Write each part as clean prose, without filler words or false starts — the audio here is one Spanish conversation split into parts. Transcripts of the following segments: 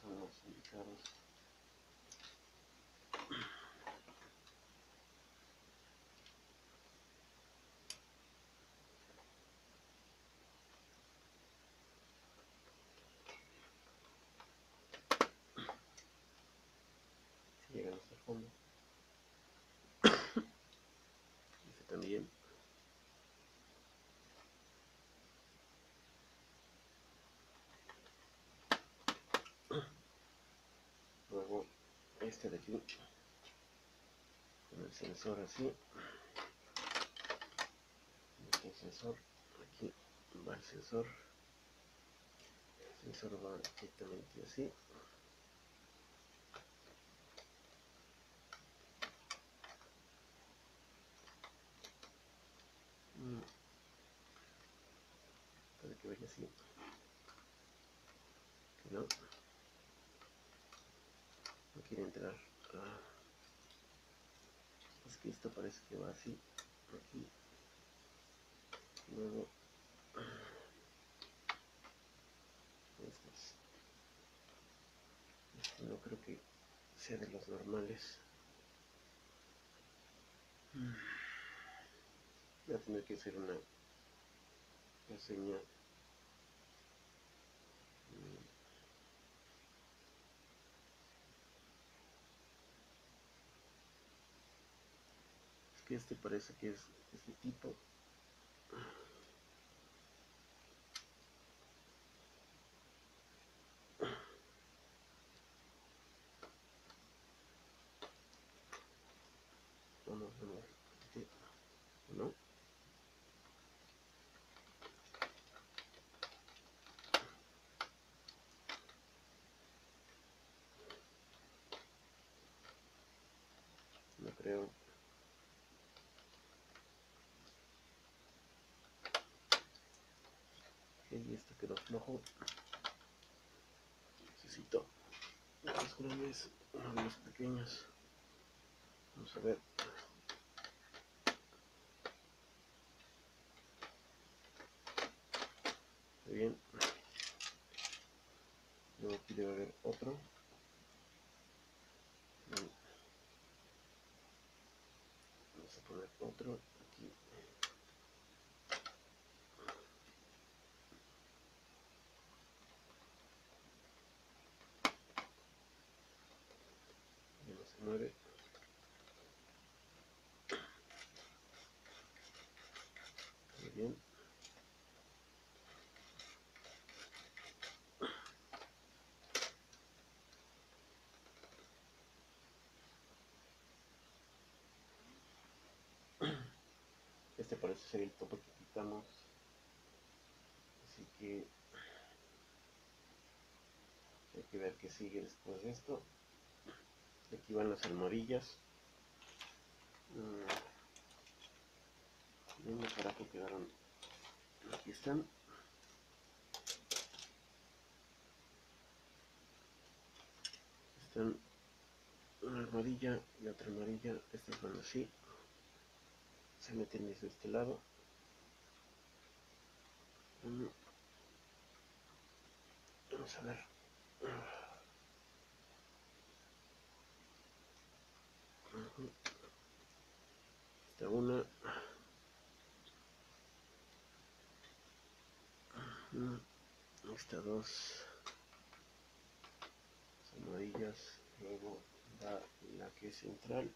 son los indicados. Si llegan hasta el fondo. Este también. Luego este de aquí, con el sensor así. Este sensor, aquí va el sensor. El sensor va directamente así. Para que vaya así. Que no quiere entrar. Es que esto parece que va así. Aquí. Luego este no creo que sea de los normales. Voy a tener que hacer una reseña. Es que este parece que es este tipo. Vamos a ver. ¿No? No creo. Y esto quedó flojo. Necesito los grandes, uno de los pequeños. Vamos a ver. Está bien. Luego aquí debe haber otro. Vamos a poner otro aquí. Ya no se mueve. Muy bien. Este parece ser el tope que quitamos. Así que hay que ver qué sigue después de esto. Aquí van las almohadillas. ¿Dónde carajo quedaron? Aquí están. Están una almohadilla y otra almohadilla. Estas van así. Se meten desde este lado. Vamos a ver. Esta una. Esta dos. Almohadillas. Luego va la que es central.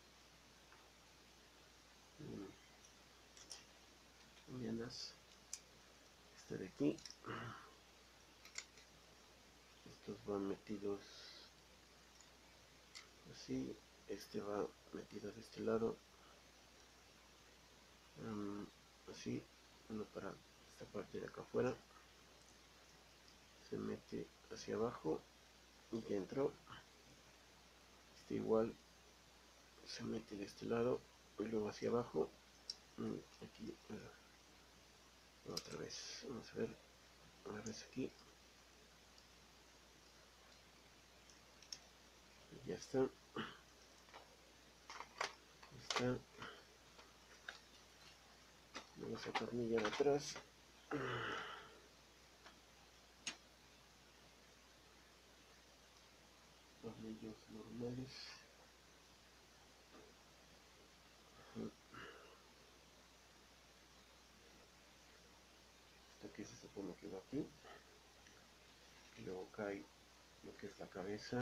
Medianas. Esta de aquí. Estos van metidos así. Este va metido de este lado. Así. Uno para esta parte de acá afuera. Se mete hacia abajo. Y ya entró. Este igual se mete de este lado. Y luego hacia abajo. Aquí. Otra vez. Vamos a ver. Una vez aquí. Y ya está. Está. Vamos a atornillar atrás. tornillos normales. Esto que se supone que va aquí, y luego cae lo que es la cabeza.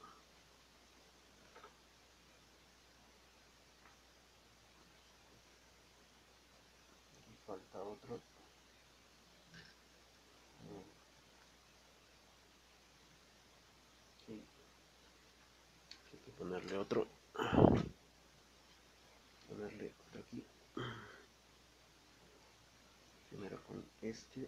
Aquí falta otro. Aquí hay que ponerle otro. Ponerle otro aquí. Primero con este.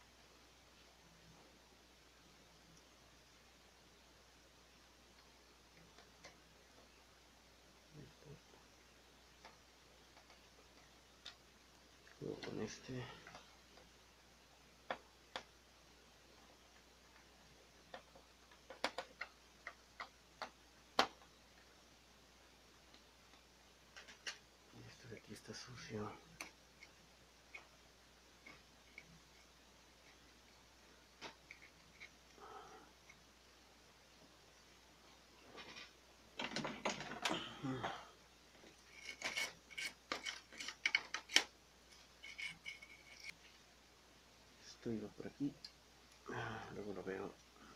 Luego con este. Esto de aquí está sucio. Esto iba por aquí. Luego lo veo.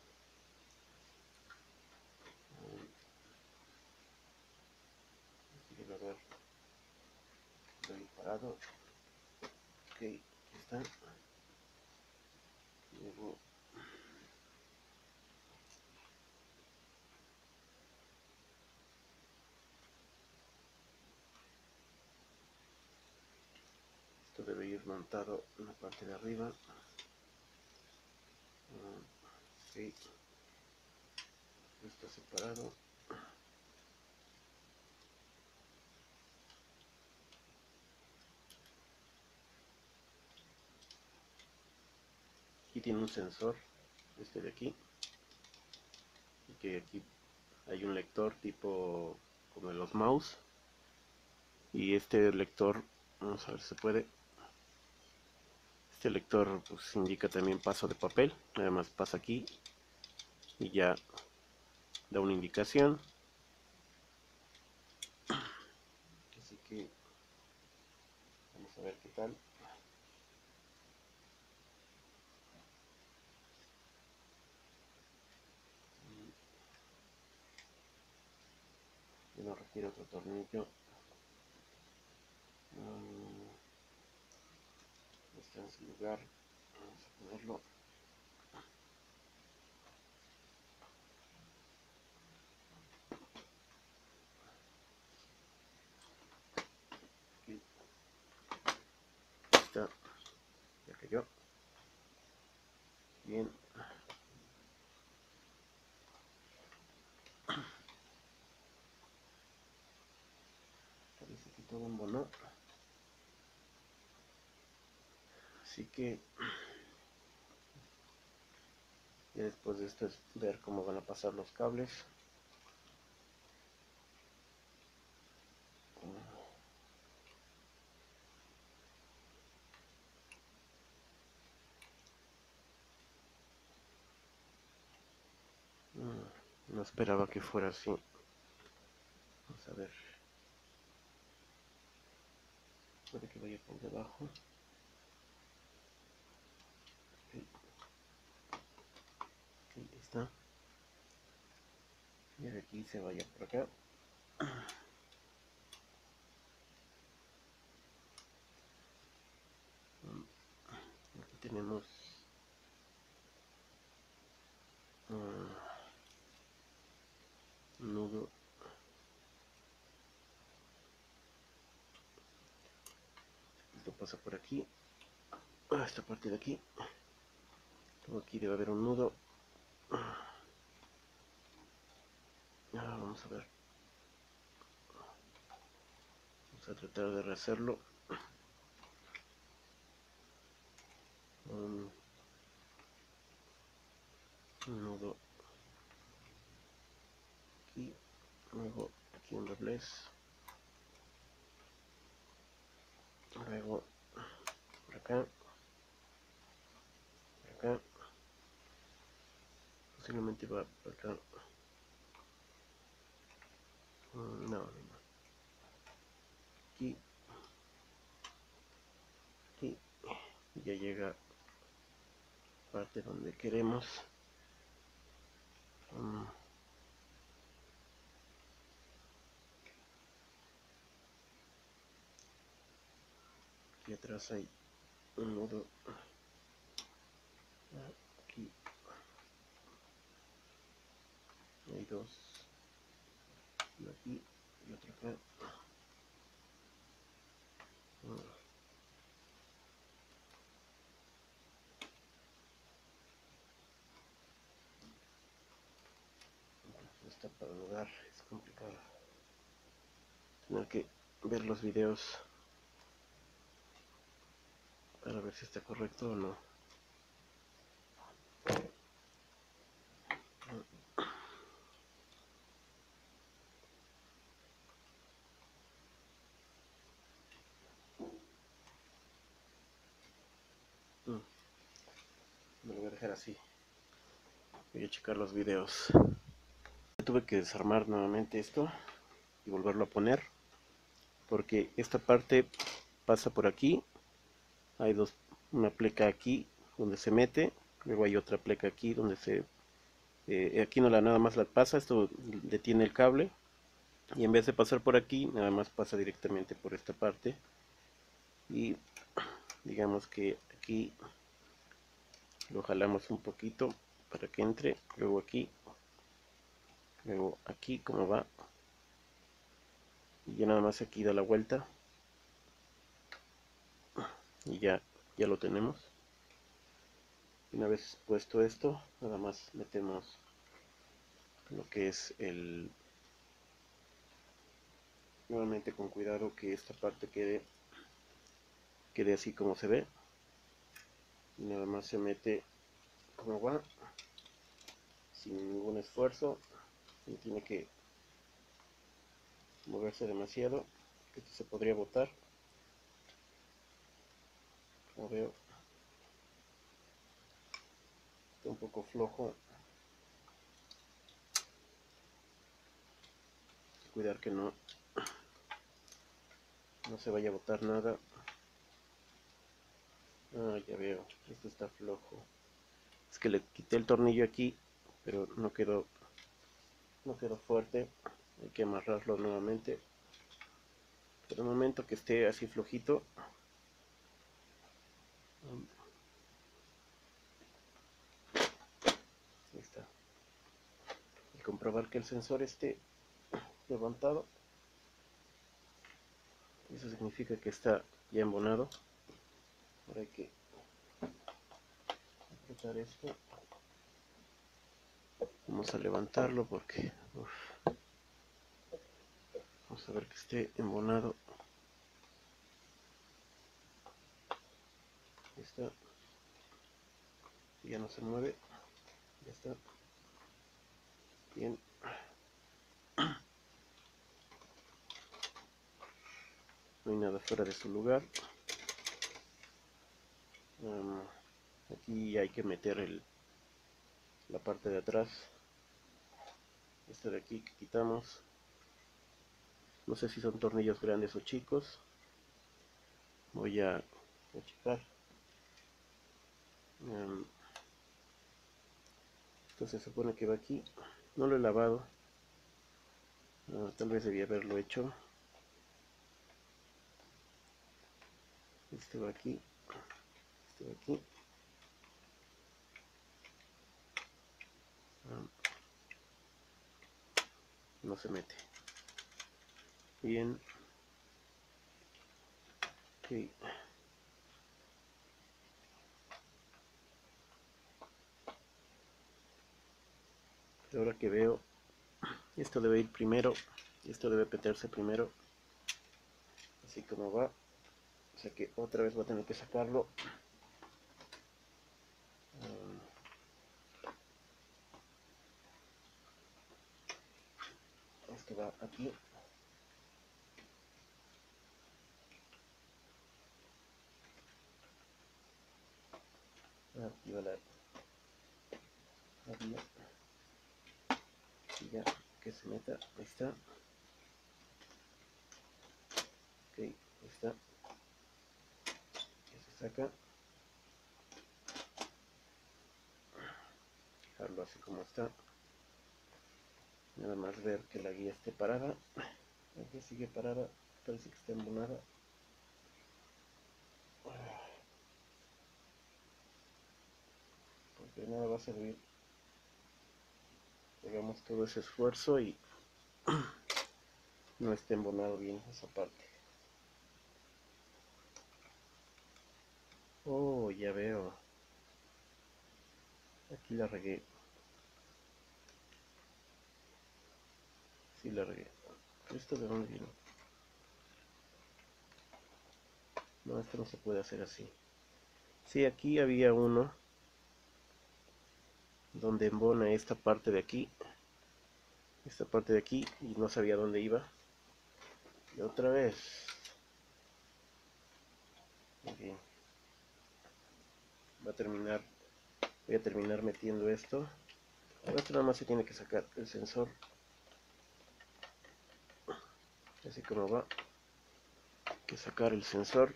Aquí debe haber. Estoy parado. Ok, aquí está. Luego esto debe ir montado en la parte de arriba. Ok, esto está separado. Aquí tiene un sensor, este de aquí, y que aquí hay un lector tipo como de los mouse, y este lector, vamos a ver si se puede. Este lector pues indica también paso de papel, además pasa aquí y ya da una indicación. Así que vamos a ver qué tal. Yo no requiere otro tornillo. Está en su lugar. Vamos a ponerlo. Aquí está. Ya cayó. Bien. Parece que todo embonó. Así que ya después de esto es ver cómo van a pasar los cables. No esperaba que fuera así. Vamos a ver. Puede que vaya por debajo. Okay. Ahí está. Y de aquí se vaya por acá. Aquí tenemos un nudo. Esto pasa por aquí. Esta parte de aquí. Luego aquí debe haber un nudo. Vamos a ver. Vamos a tratar de rehacerlo. Un nudo aquí. Luego aquí un doblez. Luego por acá. Por acá. Posiblemente va por acá. No. Aquí. Aquí. Ya llega parte donde queremos. Aquí atrás hay un nudo. Aquí hay dos. Uno aquí y otro acá. Está para lugar, es complicado. Tener que ver los videos para ver si está correcto o no. Me lo voy a dejar así. Voy a checar los videos. Tuve que desarmar nuevamente esto y volverlo a poner, porque esta parte pasa por aquí. Hay una pleca aquí donde se mete, luego hay otra pleca aquí donde se aquí no nada más la pasa, esto detiene el cable, y en vez de pasar por aquí nada más pasa directamente por esta parte, y digamos que aquí lo jalamos un poquito para que entre, luego aquí como va, y ya nada más aquí da la vuelta y ya lo tenemos. Una vez puesto esto, nada más metemos lo que es nuevamente con cuidado que esta parte quede así como se ve, y nada más se mete como va, sin ningún esfuerzo. No tiene que moverse demasiado, que esto se podría botar. Como veo, está un poco flojo. Cuidar que no se vaya a botar nada. Ya veo, esto está flojo. Es que le quité el tornillo aquí, pero no quedó fuerte. Hay que amarrarlo nuevamente. Pero el momento que esté así flojito, ahí está. Y comprobar que el sensor esté levantado. Eso significa que está ya embonado. Ahora hay que apretar esto. Vamos a levantarlo porque vamos a ver que esté embonado. Ahí está. Ya no se mueve. Ya está. Bien. No hay nada fuera de su lugar. Aquí hay que meter la parte de atrás. Este de aquí que quitamos. No sé si son tornillos grandes o chicos. Voy a checar. Esto se supone que va aquí. No lo he lavado. Tal vez debía haberlo hecho. Este va aquí. Este va aquí. No se mete. Bien. Ok. Ahora que veo, esto debe ir primero. Esto debe meterse primero. Así como va. O sea que otra vez voy a tener que sacarlo. Este va aquí. Aquí va la vía. Y ya que se meta. Ahí está. está, que se saca, dejarlo así como está, nada más ver que la guía esté parada. La guía sigue parada, parece que está embonada, porque nada va a servir que hagamos todo ese esfuerzo y no esté embonado bien esa parte. Oh, ya veo, aquí la regué, sí la regué. ¿Esto de dónde vino? No, esto no se puede hacer así. Sí, aquí había uno donde embona esta parte de aquí, y no sabía dónde iba. Y otra vez. Muy bien. Voy a terminar metiendo esto. Ahora esto nada más se tiene que sacar el sensor. Así como va. Hay que sacar el sensor.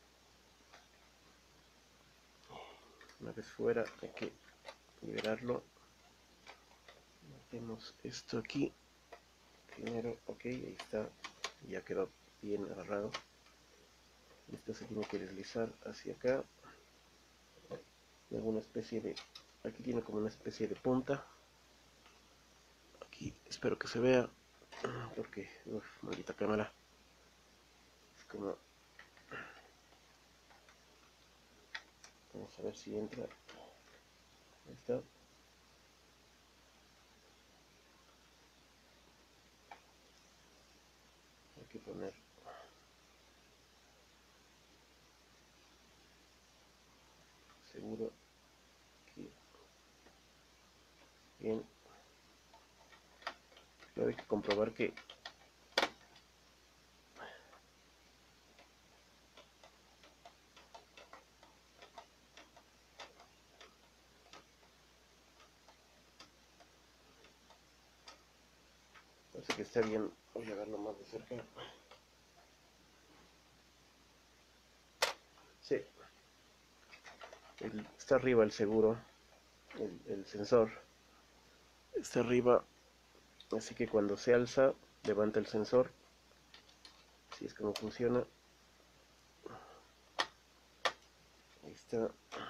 Una vez fuera hay que liberarlo. Metemos esto aquí. Primero, ok, ahí está. Ya quedó bien agarrado. Esto se tiene que deslizar hacia acá. Alguna especie de... Aquí tiene como una especie de punta. Aquí espero que se vea. Porque, maldita cámara. Es como... Vamos a ver si entra. Ahí está. Hay que poner seguro aquí. Bien. Luego hay que comprobar que parece que está bien. Voy a verlo más de cerca. Sí. Está arriba el seguro. El sensor. Está arriba. Así que cuando se alza, levanta el sensor. Así es como funciona. Ahí está.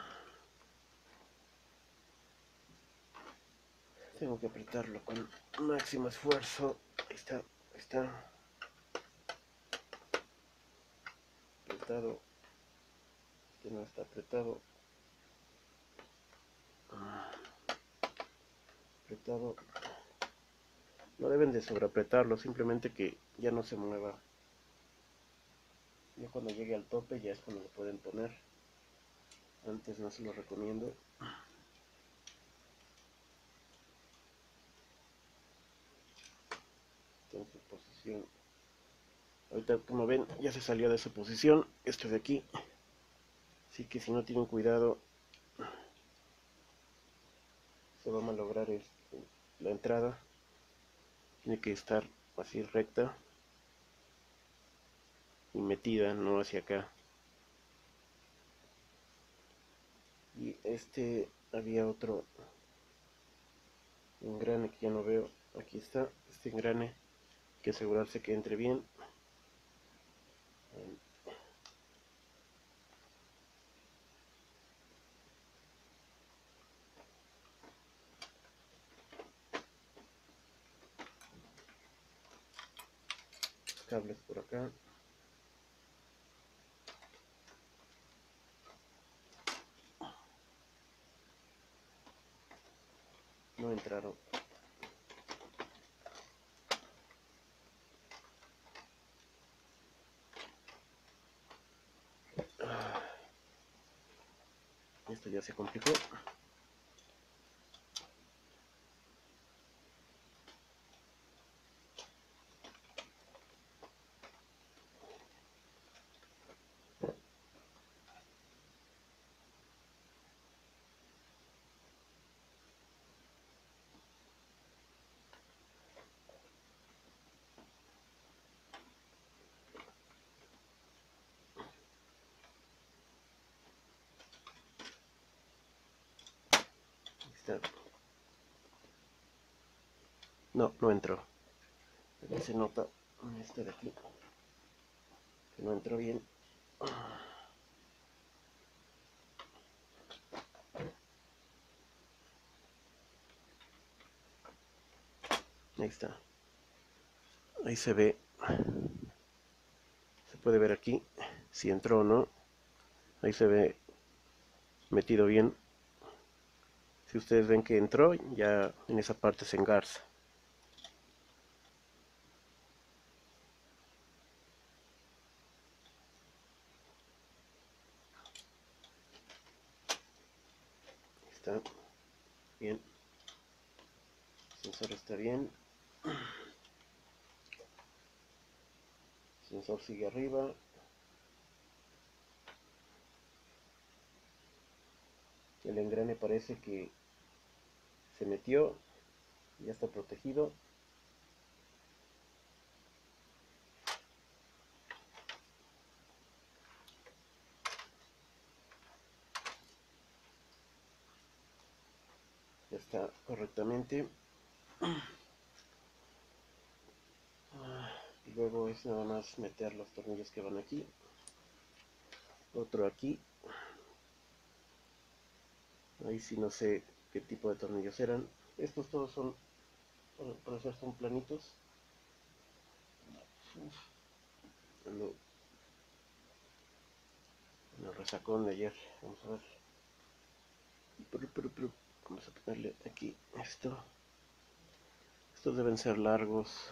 Tengo que apretarlo con máximo esfuerzo. Ahí está. Ahí está. Apretado. Este no está apretado. Apretado. No deben de sobreapretarlo, simplemente que ya no se mueva. Ya cuando llegue al tope ya es cuando lo pueden poner. Antes no se lo recomiendo. Entonces posición. Ahorita como ven ya se salió de su posición. Esto de aquí. Así que si no tienen cuidado se va a malograr la entrada. Tiene que estar así recta y metida, no hacia acá. Y había otro engrane que ya no veo. Aquí está, este engrane. Hay que asegurarse que entre bien. Cables por acá. No entraron. Esto ya se complicó. está. No entró. Aquí se nota este de aquí que no entró bien. Ahí está. Ahí se ve. Se puede ver aquí si entró o no. Ahí se ve metido bien. Si ustedes ven que entró, ya en esa parte se engarza. Está bien. El sensor está bien. El sensor sigue arriba. El engrane parece que se metió. Ya está protegido. Ya está correctamente. Y luego es nada más meter los tornillos que van aquí. Otro aquí. Ahí sí no sé qué tipo de tornillos eran. Estos todos son, por hacer, son planitos. Ando en el resacón de ayer. Vamos a ver. Vamos a ponerle aquí esto. Estos deben ser largos.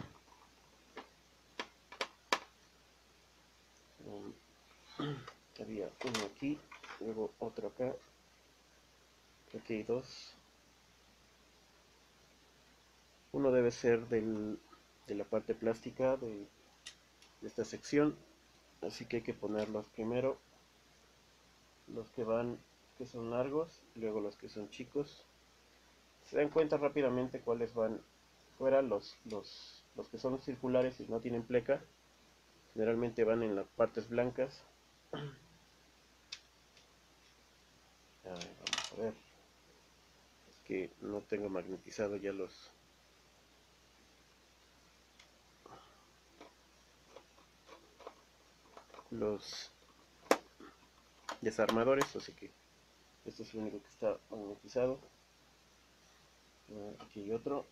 Había uno aquí, luego otro acá. Aquí hay dos. Uno debe ser de la parte plástica de esta sección, así que hay que ponerlos primero, los que son largos, y luego los que son chicos. Se dan cuenta rápidamente cuáles van fuera. Los que son circulares y no tienen pleca generalmente van en las partes blancas. Vamos a ver, es que no tengo magnetizado ya los desarmadores, así que este es el único que está magnetizado. Aquí hay otro.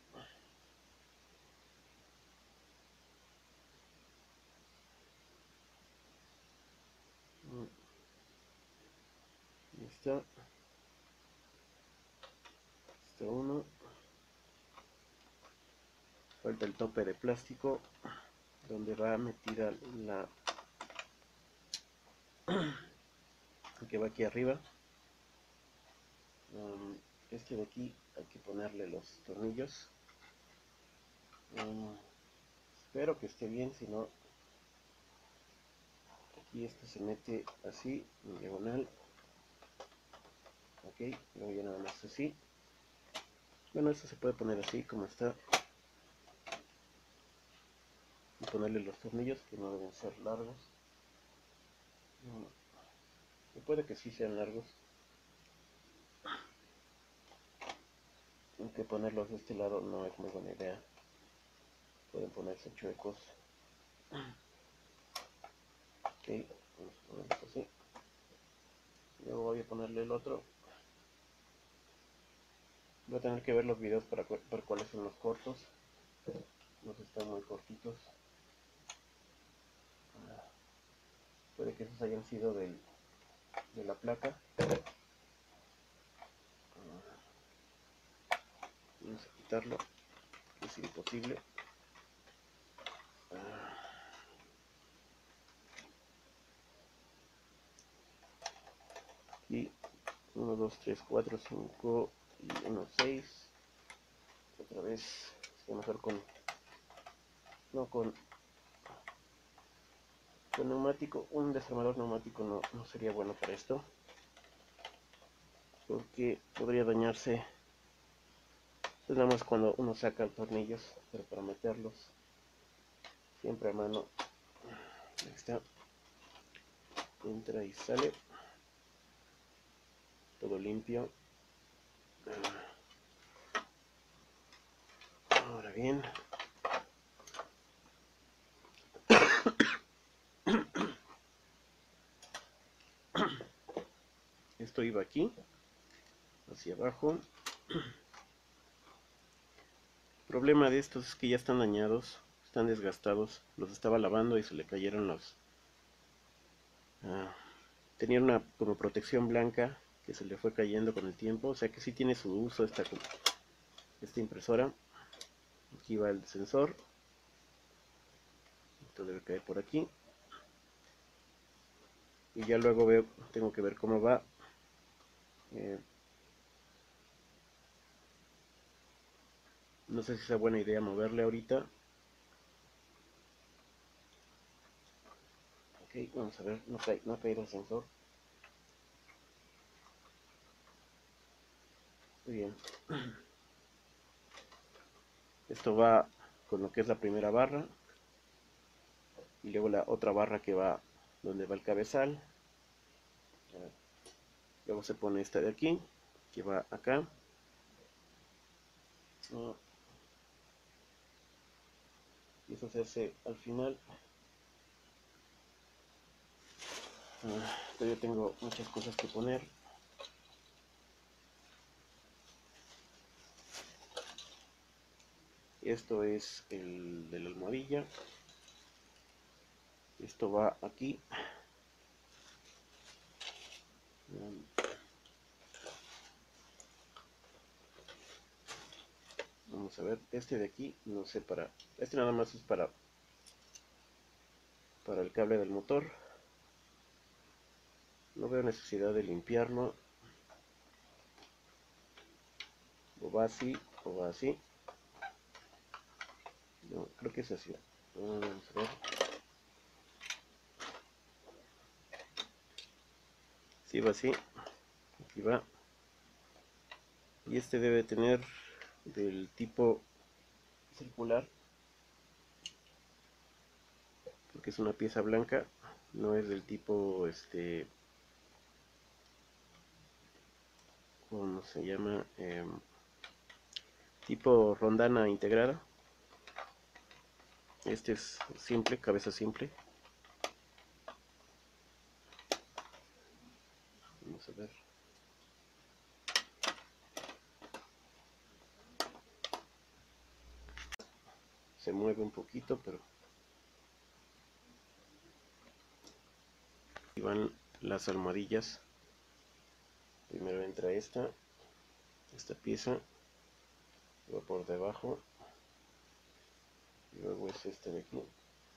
Ahí está. Este uno. Falta el tope de plástico donde va metida la que va aquí arriba. Este de aquí hay que ponerle los tornillos. Espero que esté bien, si no, aquí este se mete así en diagonal. Ok, luego ya nada más así. Bueno, esto se puede poner así como está y ponerle los tornillos, que no deben ser largos. Y puede que sí sean largos, aunque ponerlos de este lado no es muy buena idea. Pueden ponerse chuecos. Ok, vamos a ponerlos así. Luego voy a ponerle el otro. Voy a tener que ver los videos para ver cuáles son los cortos. Los están muy cortitos. Puede que esos hayan sido de la placa. Vamos a quitarlo, es imposible. Aquí 1, 2, 3, 4, 5 y 1, 6. Otra vez, a lo mejor con neumático. Un desarmador neumático no sería bueno para esto, porque podría dañarse. Es nada más cuando uno saca tornillos, pero para meterlos siempre a mano. Ahí está, entra y sale, todo limpio. bien. Esto iba aquí, hacia abajo. El problema de estos es que ya están dañados, están desgastados. Los estaba lavando y se le cayeron los... tenían una como protección blanca que se le fue cayendo con el tiempo. O sea que sí tiene su uso esta impresora. Aquí va el sensor. Esto debe caer por aquí. Y ya luego tengo que ver cómo va. No sé si sea buena idea moverle ahorita. Ok, vamos a ver, no ha caído el sensor. Muy bien. Esto va con lo que es la primera barra. Y luego la otra barra que va donde va el cabezal. Luego se pone esta de aquí, que va acá. Y eso se hace al final. Todavía tengo muchas cosas que poner. Esto es el de la almohadilla. Esto va aquí. Vamos a ver, este de aquí, no sé este nada más es para el cable del motor. No veo necesidad de limpiarlo. O va así, o va así. No, creo que es así. Vamos a ver. Sí, va así. Aquí va. Y este debe tener del tipo circular. Porque es una pieza blanca. No es del tipo, ¿cómo se llama? Tipo rondana integrada. Este es simple, cabeza simple. Vamos a ver. Se mueve un poquito, pero aquí van las almohadillas. Primero entra esta pieza, va por debajo, y luego es este de aquí.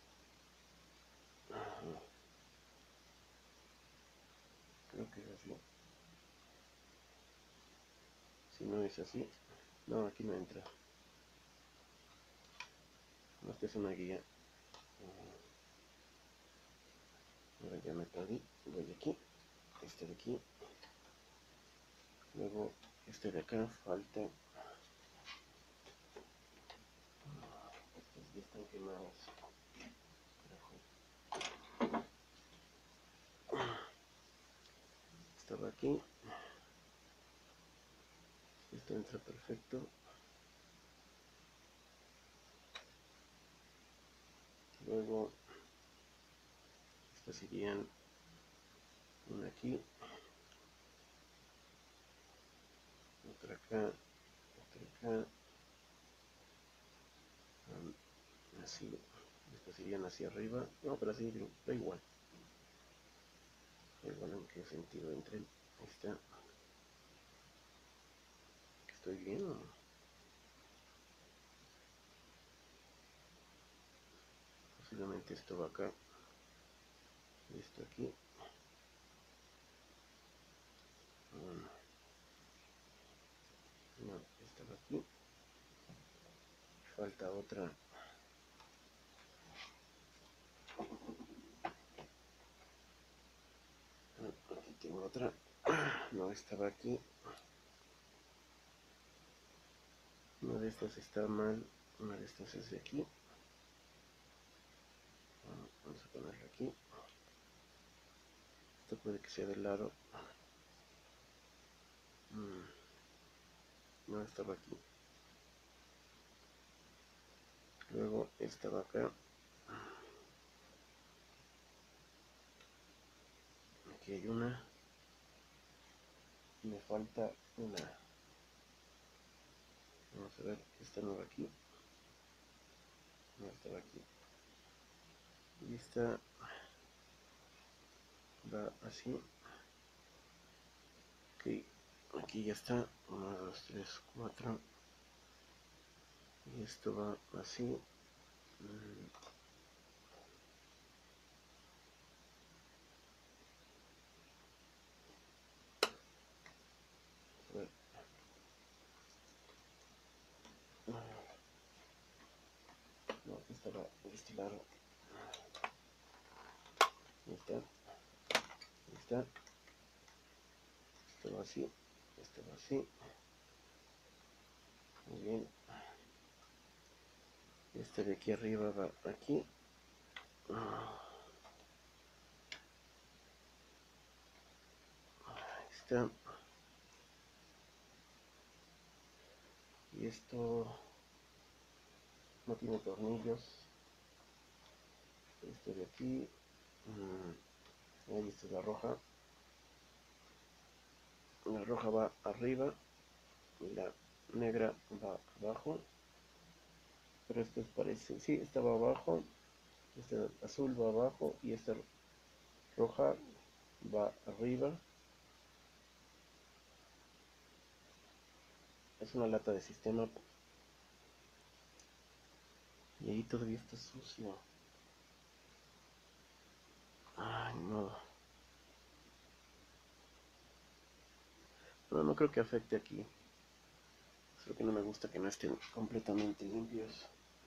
Creo que es así. Si no es así, no, aquí no entra. Esta es una guía. Ahora ya me perdí. Voy aquí, este de aquí. Luego este de acá, falta. Estas ya están quemadas. Estaba aquí. Esto entra perfecto. Luego estas irían una aquí, otra acá, otra acá, así. Estas irían hacia arriba. No, pero así da igual. Da igual en qué sentido entren. Ahí está. ¿Estoy bien o no? Posiblemente esto va acá. Y esto aquí. No, esta va aquí. Falta otra. Aquí tengo otra. No, esta va aquí. Una de estas está mal. Una de estas es de aquí. Vamos a ponerla aquí. Esto puede que sea del lado. No, esta va aquí. Luego esta va acá. Aquí hay una. Me falta una. Vamos a ver, esta no va aquí. No, esta va aquí. Y esta va así. Ok, aquí ya está. 1, 2, 3, 4. Y esto va así. A ver. No, esta va de este lado. Ahí está. Ahí está. Esto va así. Esto va así. Muy bien. Este de aquí arriba va aquí. Ahí está. Y esto no tiene tornillos. Este de aquí. Ahí está la roja. La roja va arriba y la negra va abajo. Pero esto parece, sí, esta va abajo, esta azul va abajo y esta roja va arriba. Es una lata de sistema y ahí todavía está sucio. Ay, no. No, no creo que afecte aquí. Solo que no me gusta que no estén completamente limpios.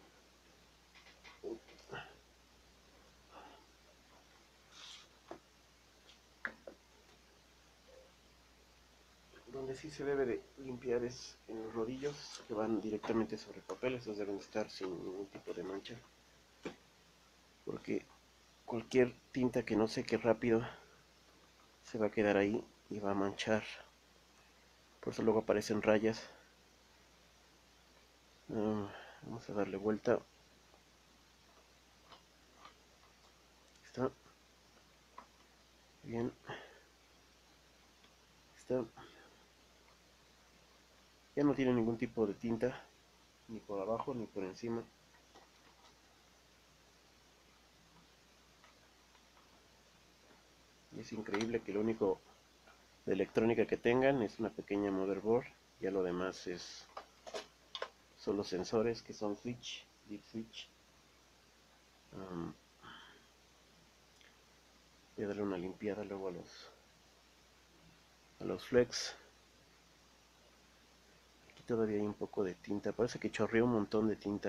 Donde sí se debe de limpiar es en los rodillos que van directamente sobre el papel. Esos deben estar sin ningún tipo de mancha. Porque cualquier tinta que no seque rápido se va a quedar ahí y va a manchar. Por eso luego aparecen rayas. Vamos a darle vuelta. Está bien. Está. Ya no tiene ningún tipo de tinta, ni por abajo ni por encima. Y es increíble que lo único de electrónica que tengan es una pequeña motherboard. Ya lo demás son los sensores que son switch, deep switch. Voy a darle una limpiada luego a los flex. Aquí todavía hay un poco de tinta. Parece que chorreó un montón de tinta.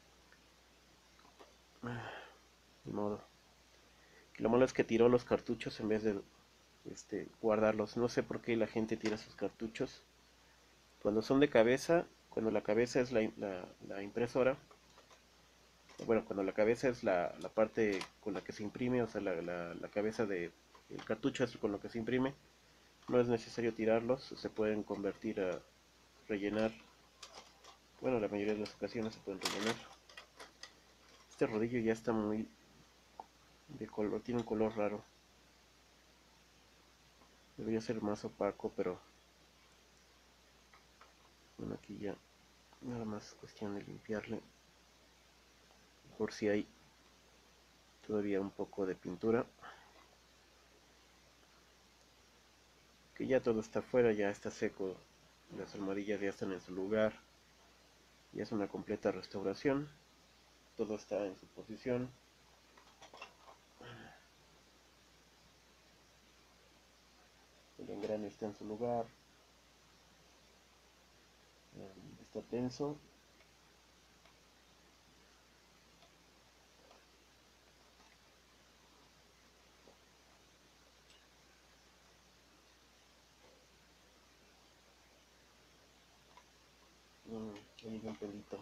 Ni modo. Y lo malo es que tiró los cartuchos en vez de guardarlos. No sé por qué la gente tira sus cartuchos. Cuando son de cabeza, cuando la cabeza es la impresora, bueno, cuando la cabeza es la parte con la que se imprime, o sea, la cabeza del cartucho es con lo que se imprime, no es necesario tirarlos, se pueden convertir a rellenar. Bueno, la mayoría de las ocasiones se pueden rellenar. Este rodillo ya está muy de color, tiene un color raro. Debería ser más opaco, pero bueno, aquí ya nada más cuestión de limpiarle por si hay todavía un poco de pintura. Que ya todo está afuera, ya está seco, las almohadillas ya están en su lugar, ya es una completa restauración, todo está en su posición. El engrane está en su lugar, está tenso. Ahí hay un pelito,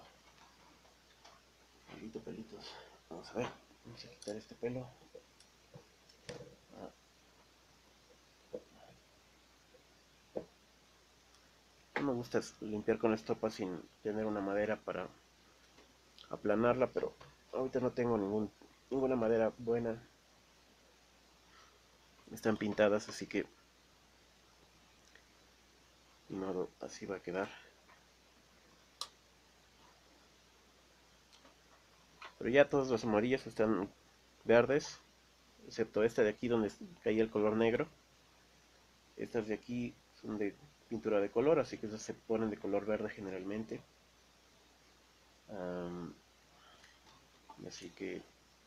pelitos. Vamos a ver, vamos a quitar este pelo. No me gusta limpiar con estopa sin tener una madera para aplanarla, pero ahorita no tengo ninguna madera buena. Están pintadas, así que ni modo, así va a quedar. Pero ya todas las amarillas están verdes, excepto esta de aquí donde caía el color negro. Estas de aquí son de pintura de color, así que esas se ponen de color verde generalmente. Así que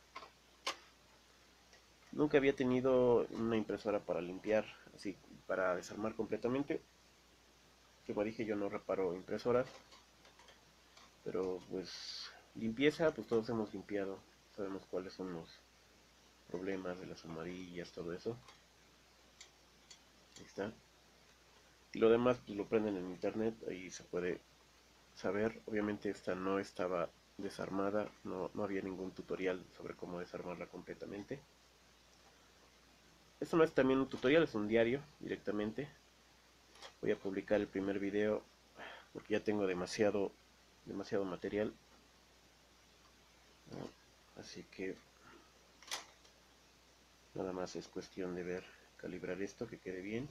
nunca había tenido una impresora para limpiar, así para desarmar completamente. Como dije, yo no reparo impresoras, pero pues limpieza, pues todos hemos limpiado, sabemos cuáles son los problemas de las amarillas, todo eso. Ahí está. Y lo demás pues lo prenden en internet, ahí se puede saber. Obviamente esta no estaba desarmada, no había ningún tutorial sobre cómo desarmarla completamente. Esto no es también un tutorial, es un diario directamente. Voy a publicar el primer video porque ya tengo demasiado material. Así que nada más es cuestión de ver, calibrar esto, que quede bien.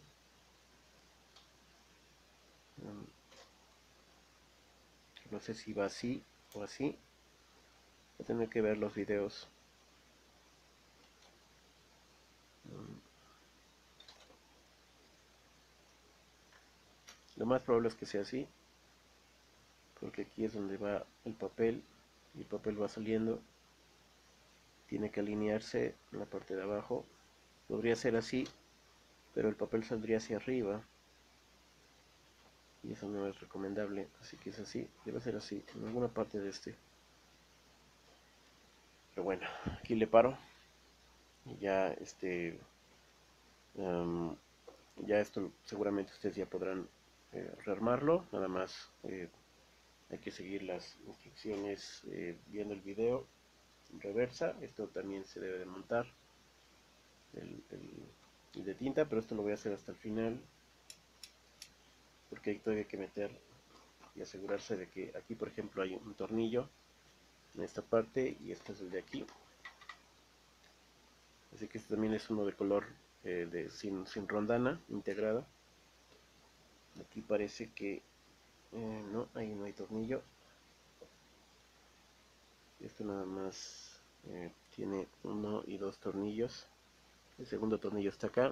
No sé si va así o así. Voy a tener que ver los videos. Lo más probable es que sea así, porque aquí es donde va el papel, y el papel va saliendo. Tiene que alinearse en la parte de abajo. Podría ser así, pero el papel saldría hacia arriba, y eso no es recomendable, así que es así, debe ser así, en alguna parte de este. Pero bueno, aquí le paro. Y ya ya esto seguramente ustedes ya podrán rearmarlo. Nada más hay que seguir las instrucciones viendo el video en reversa. Esto también se debe de montar, el de tinta, pero esto lo voy a hacer hasta el final, porque hay todavía que meter y asegurarse de que aquí, por ejemplo, hay un tornillo en esta parte, y este es el de aquí. Así que este también es uno de color sin rondana integrada. Aquí parece que no, ahí no hay tornillo. Esto nada más tiene uno y dos tornillos. El segundo tornillo está acá.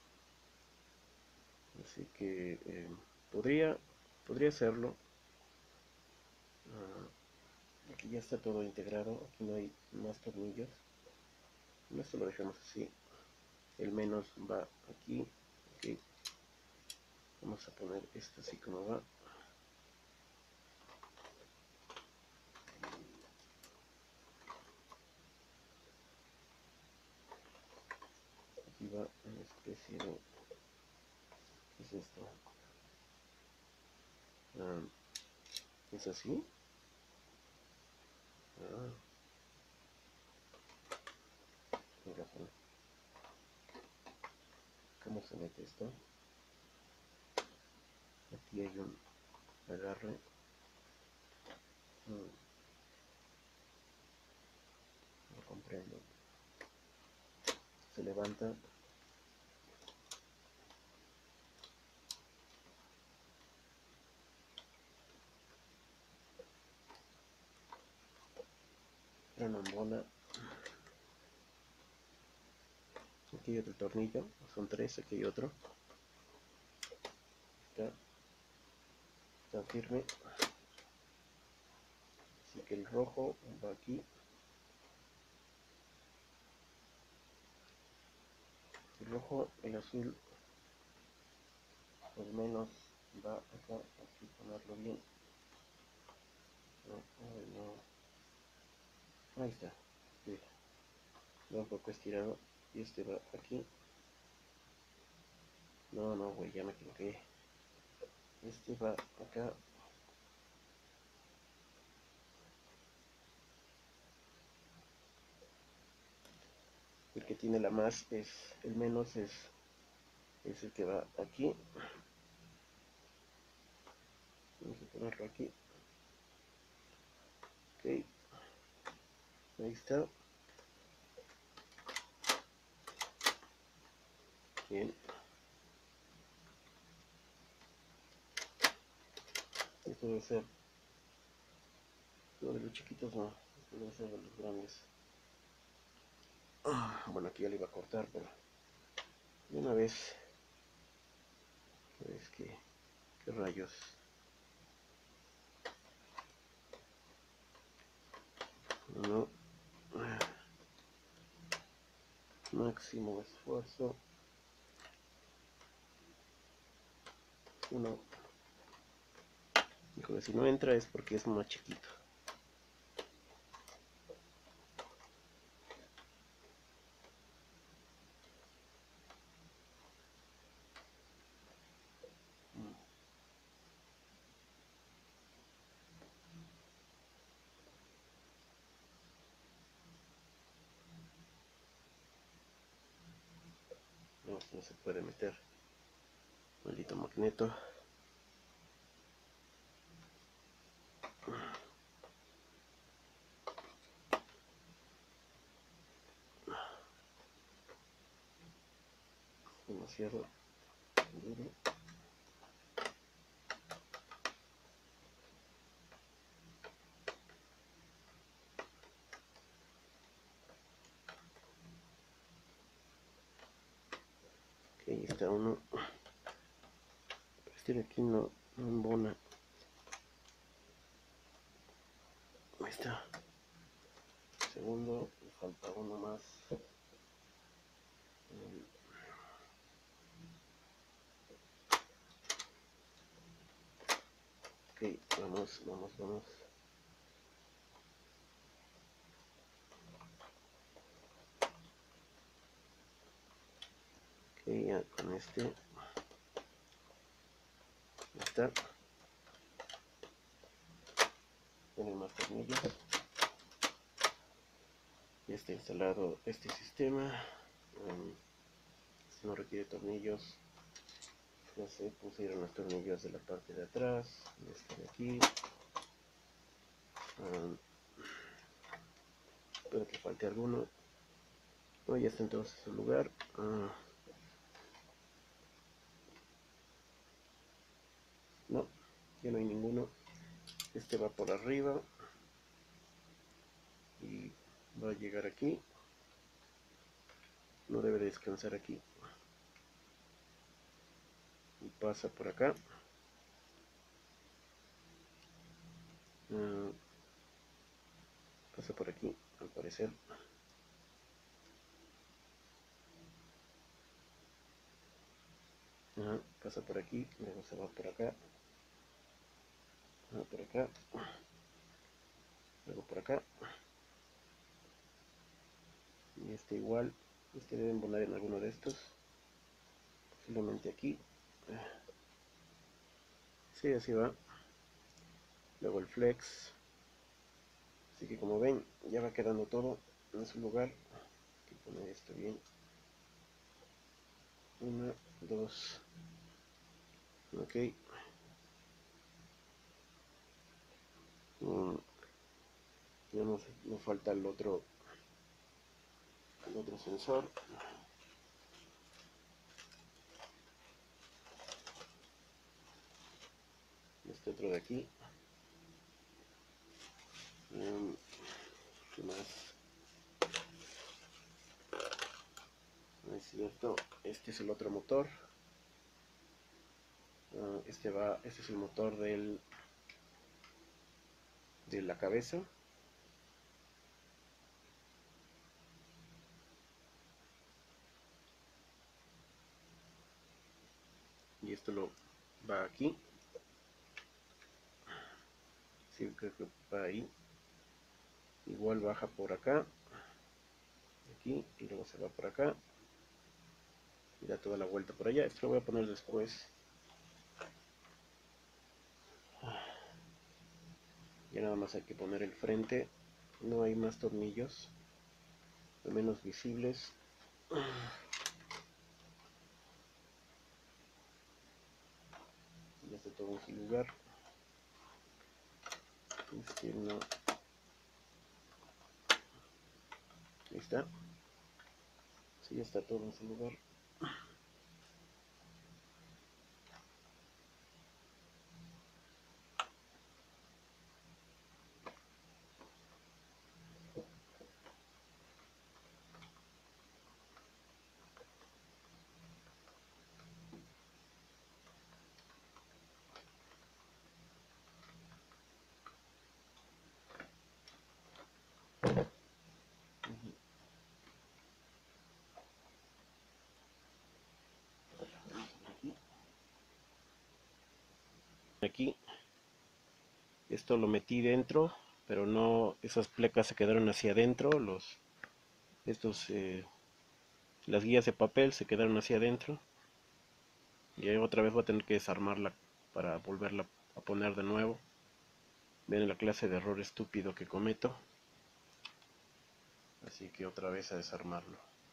Así que podría hacerlo. Aquí ya está todo integrado. Aquí no hay más tornillos. Esto lo dejamos así. El menos va aquí. Okay. Vamos a poner esto así como va. Aquí va una especie de... ¿qué es esto? ¿Es así? Con razón. ¿Cómo se mete esto? Aquí hay un agarre. No comprendo. Se levanta. Una bola. Aquí hay otro tornillo. Son tres. Aquí hay otro. Está firme. Así que el rojo va aquí. El rojo, el azul, al menos va acá. Aquí ponerlo bien. No. Ahí está. Sí. Va un poco estirado. Y este va aquí. No, güey, ya me equivoqué. Este va acá. El que tiene la más es, el menos es el que va aquí. Vamos a ponerlo aquí. Ok. Ahí está. Bien. Esto debe ser. Lo de los chiquitos no. Esto debe ser de los grandes. Bueno, aquí ya le iba a cortar, pero de una vez. Es que. ¿Qué rayos? No. Máximo esfuerzo. Uno. Híjole, si no entra es porque es más chiquito. No, no se puede meter. Maldito magneto. Demasiado duro. Ok, ahí está uno. Este de aquí no embona. Ahí está. Segundo, me falta uno más. Ok, vamos. Ok, ya con este. Ahí está. Tiene más tornillos. Ya está instalado este sistema. No requiere tornillos. Ya se pusieron los tornillos de la parte de atrás, de este de aquí. Puede que falte alguno. No, ya está entonces en su lugar. No, ya no hay ninguno. Este va por arriba y va a llegar aquí. No debe descansar aquí. Y pasa por acá. Pasa por aquí, al parecer. Pasa por aquí, luego se va por acá. Por acá. Luego por acá. Y este igual. Este debe embonar en alguno de estos. Posiblemente aquí. Sí, así va. Luego el flex. Así que como ven, ya va quedando todo en su lugar. Hay que poner esto bien. 1, 2. Ok. Ya nos falta el otro sensor. Este otro de aquí. ¿Qué más? No es cierto. Este es el otro motor. Este es el motor de la cabeza. Y esto lo va aquí. Sí, creo que va ahí. Igual baja por acá. Aquí. Y luego se va por acá. Y da toda la vuelta por allá. Esto lo voy a poner después. Ya nada más hay que poner el frente. No hay más tornillos. Al menos visibles. Ya está todo en su lugar. Este no. Ahí está. Sí, ya está todo en su lugar. Aquí esto lo metí dentro, pero no, esas plecas se quedaron hacia adentro, las guías de papel se quedaron hacia adentro, y ahí otra vez voy a tener que desarmarla para volverla a poner de nuevo. Ven la clase de error estúpido que cometo, así que otra vez a desarmarlo.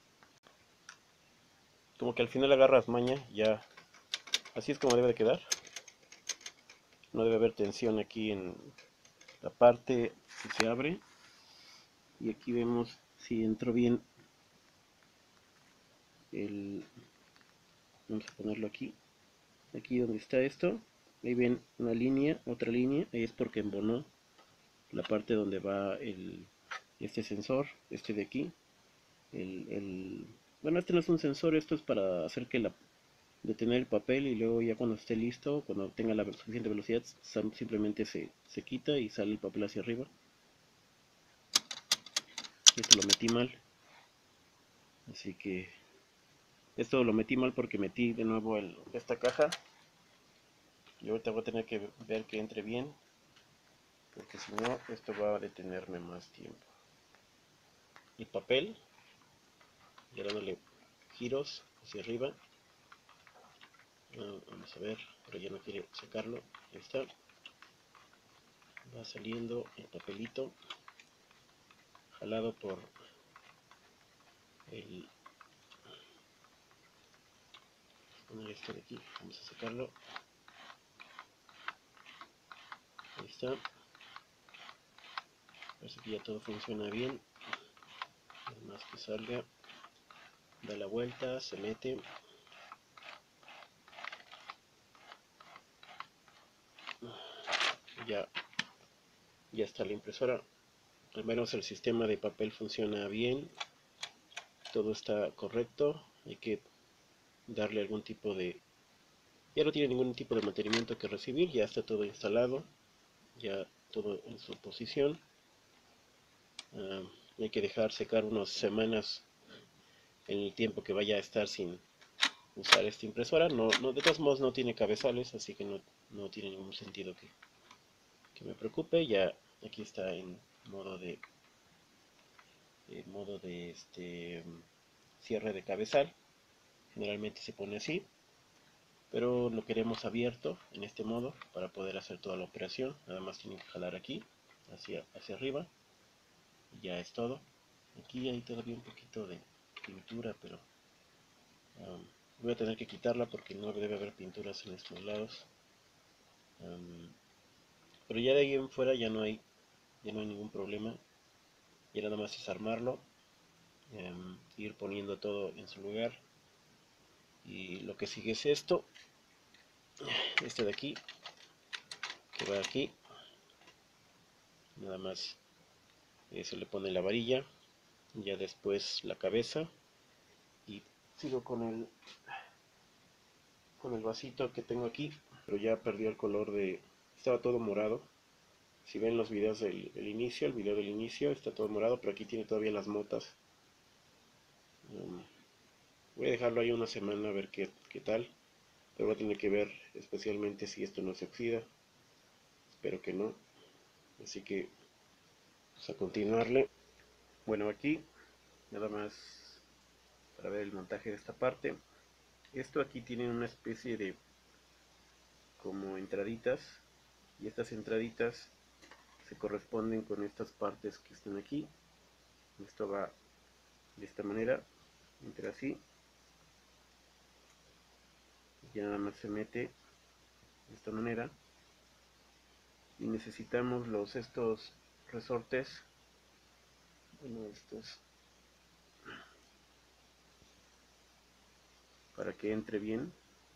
Como que al final agarras maña, ya así es como debe de quedar. No debe haber tensión aquí en la parte que se abre, y aquí vemos si entró bien el, vamos a ponerlo aquí donde está esto. Ahí ven una línea, otra línea, ahí es porque embonó la parte donde va este sensor, este de aquí. Bueno, este no es un sensor, esto es para hacer que detener el papel, y luego ya cuando esté listo, cuando tenga la suficiente velocidad, simplemente se quita y sale el papel hacia arriba. Esto lo metí mal, así que esto lo metí mal porque metí de nuevo esta caja, y ahorita voy a tener que ver que entre bien, porque si no esto va a detenerme más tiempo. El papel, y dándole giros hacia arriba. Vamos a ver, pero ya no quiere sacarlo. Ahí está, va saliendo el papelito jalado por el, poner esto de aquí, vamos a sacarlo. Ahí está, parece que ya todo funciona bien. Además que salga, da la vuelta, se mete. Ya está la impresora. Al menos el sistema de papel funciona bien, todo está correcto. Hay que darle algún tipo de, ya no tiene ningún tipo de mantenimiento que recibir, ya está todo instalado, ya todo en su posición. Hay que dejar secar unas semanas en el tiempo que vaya a estar sin usar esta impresora. De todos modos no tiene cabezales, así que no tiene ningún sentido que me preocupe. Ya aquí está en modo de cierre de cabezal. Generalmente se pone así, pero lo queremos abierto en este modo para poder hacer toda la operación. Nada más tienen que jalar aquí hacia arriba y ya es todo. Aquí hay todavía un poquito de pintura, pero voy a tener que quitarla porque no debe haber pinturas en estos lados. Pero ya de ahí en fuera ya no hay ningún problema. Ya nada más es armarlo, ir poniendo todo en su lugar. Y lo que sigue es esto, este de aquí, que va aquí. Nada más se le pone la varilla, ya después la cabeza, y sigo con el vasito que tengo aquí, pero ya perdió el color estaba todo morado. Si ven los videos del inicio, el video del inicio está todo morado, pero aquí tiene todavía las motas. Voy a dejarlo ahí una semana a ver qué tal, pero voy a tener que ver especialmente si esto no se oxida. Espero que no, así que vamos a continuarle. Bueno, aquí nada más para ver el montaje de esta parte. Esto aquí tiene una especie de como entraditas, y estas entraditas se corresponden con estas partes que están aquí. Esto va de esta manera, entra así, y nada más se mete de esta manera, y necesitamos estos resortes, bueno, estos para que entre bien.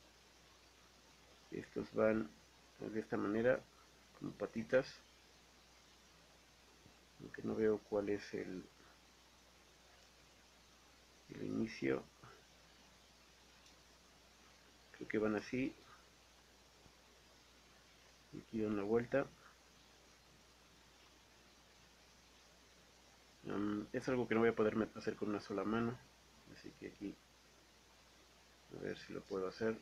Estos van de esta manera, como patitas, aunque no veo cuál es el inicio. Creo que van así, aquí dan la vuelta. Es algo que no voy a poder hacer con una sola mano, así que aquí a ver si lo puedo hacer.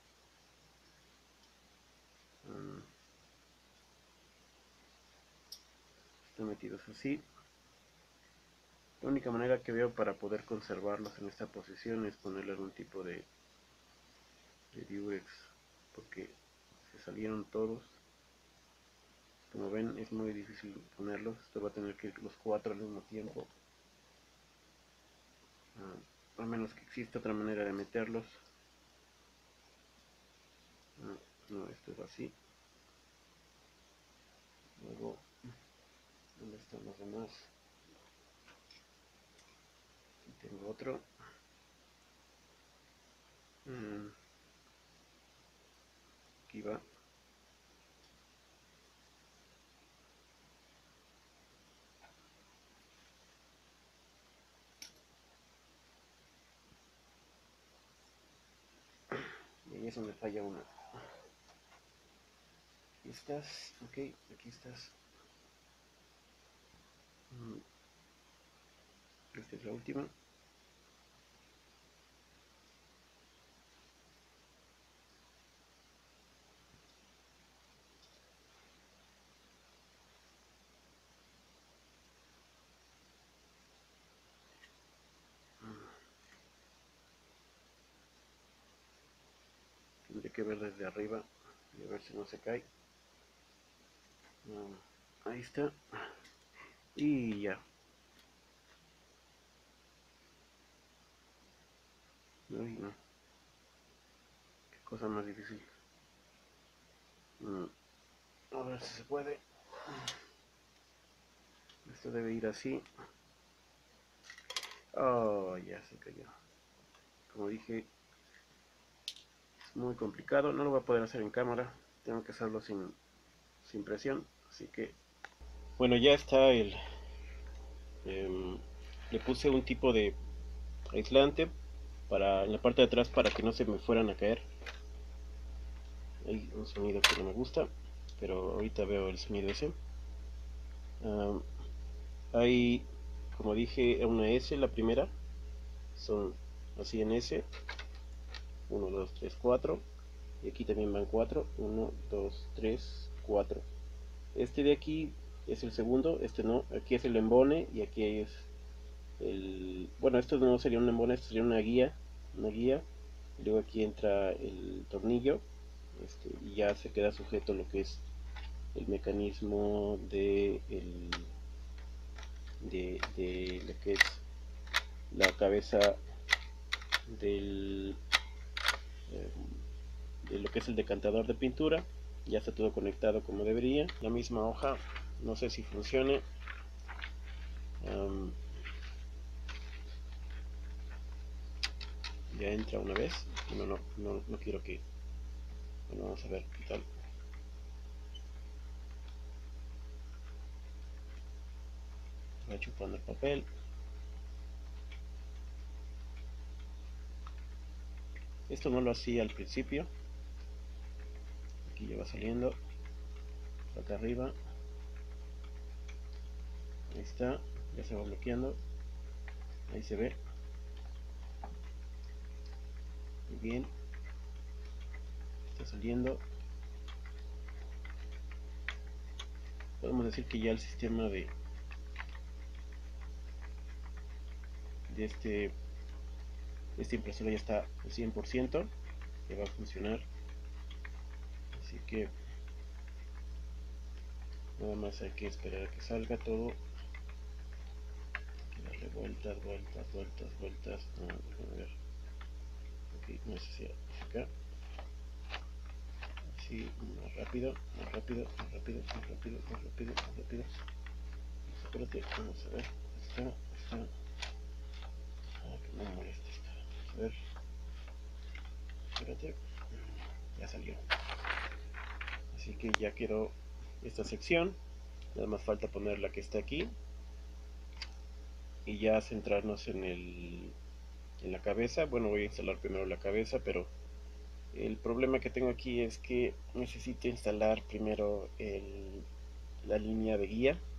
Están metidos así. La única manera que veo para poder conservarlos en esta posición es ponerle algún tipo de Durex, porque se salieron todos. Como ven, es muy difícil ponerlos. Esto va a tener que ir los 4 al mismo tiempo, a menos que exista otra manera de meterlos. No, esto es así. Luego, ¿dónde están los demás? Aquí tengo otro. Aquí va. Y ahí es donde falla una. Aquí estás, ok, aquí estás. Esta es la última. Tendré que ver desde arriba y a ver si no se cae. Ahí está. Y ya. Uy, no. Qué cosa más difícil. A ver si se puede. Esto debe ir así. Oh, ya se cayó. Como dije, es muy complicado. No lo voy a poder hacer en cámara. Tengo que hacerlo sin presión. Así que... Bueno, ya está el... le puse un tipo de aislante en la parte de atrás para que no se me fueran a caer. Hay un sonido que no me gusta, pero ahorita veo el sonido ese. Hay, como dije, una S la primera. Son así en S. 1, 2, 3, 4. Y aquí también van 4. 1, 2, 3, 4. Este de aquí es el segundo. Este no. Aquí es el embone. Y aquí es el... Bueno, esto no sería un embone. Esto sería una guía. Una guía. Y luego aquí entra el tornillo. Y ya se queda sujeto lo que es el mecanismo de lo que es la cabeza del de lo que es el decantador de pintura. Ya está todo conectado como debería. La misma hoja, no sé si funcione. Ya entra una vez. No quiero que... Bueno, vamos a ver qué tal. Va chupando el papel. Esto no lo hacía al principio. Aquí ya va saliendo. Acá arriba. Ahí está. Ya se va bloqueando. Ahí se ve. Muy bien. Está saliendo. Podemos decir que ya el sistema de esta impresora ya está al 100%, que va a funcionar. Así que nada más hay que esperar a que salga todo. Darle vueltas, vueltas, vueltas, vueltas. Déjame ver. Ok, no sé si acá. Así, más rápido, más rápido, más rápido, más rápido, más rápido, más rápido. Espérate, vamos a ver. Está. Que no me molesta esta. Vamos a ver. espérate, ya salió. Así que ya quedó esta sección, nada más falta poner la que está aquí y ya centrarnos en la cabeza. Bueno, voy a instalar primero la cabeza, pero el problema que tengo aquí es que necesito instalar primero la línea de guía,